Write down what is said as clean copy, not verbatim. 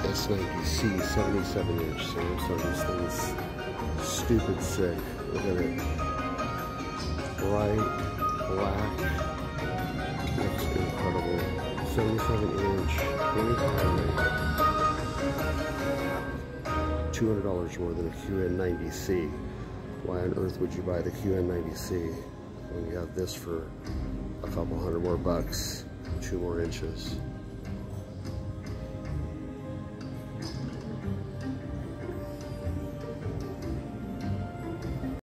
S90C 77-inch Samsung. This thing's stupid sick. Look at it. Bright black. Looks incredible. 77-inch, 25. $200 more than a QN90C. Why on earth would you buy the QN90C when you have this for a couple $100 more bucks, 2 more inches?